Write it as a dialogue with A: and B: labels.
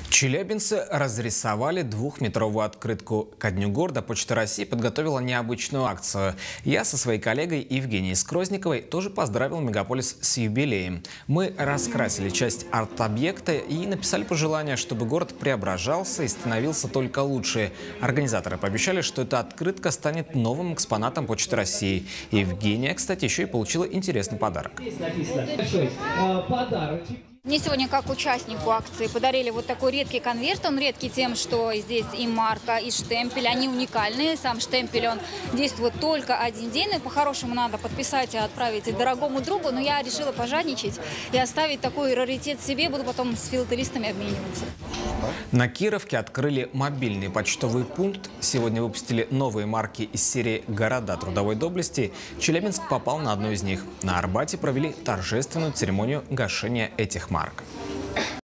A: Челябинцы разрисовали двухметровую открытку. Ко Дню города Почта России подготовила необычную акцию. Я со своей коллегой Евгенией Скрозниковой тоже поздравил мегаполис с юбилеем. Мы раскрасили часть арт-объекта и написали пожелание, чтобы город преображался и становился только лучше. Организаторы пообещали, что эта открытка станет новым экспонатом Почты России. Евгения, кстати, еще и получила интересный подарок.
B: Мне сегодня, как участнику акции, подарили вот такой редкий конверт. Он редкий тем, что здесь и марка, и штемпель. Они уникальные. Сам штемпель, он действует только один день. И по-хорошему надо подписать и отправить дорогому другу. Но я решила пожадничать и оставить такой раритет себе. Буду потом с филателистами обмениваться.
A: На Кировке открыли мобильный почтовый пункт. Сегодня выпустили новые марки из серии «Города трудовой доблести». Челябинск попал на одну из них. На Арбате провели торжественную церемонию гашения этих марок.